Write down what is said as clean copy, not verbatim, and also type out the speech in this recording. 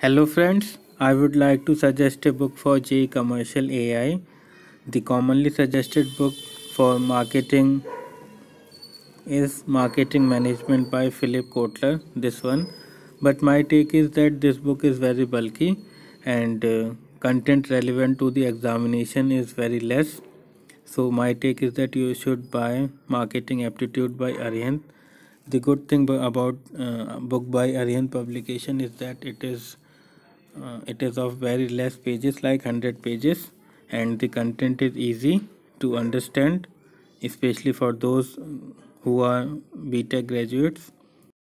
Hello friends, I would like to suggest a book for JE Commercial AI. The commonly suggested book for marketing is Marketing Management by Philip Kotler, this one. But my take is that this book is very bulky and content relevant to the examination is very less. So my take is that you should buy Marketing Aptitude by Arihant. The good thing about book by Arihant publication is that it is of very less pages, like 100 pages, and the content is easy to understand, especially for those who are BTech graduates.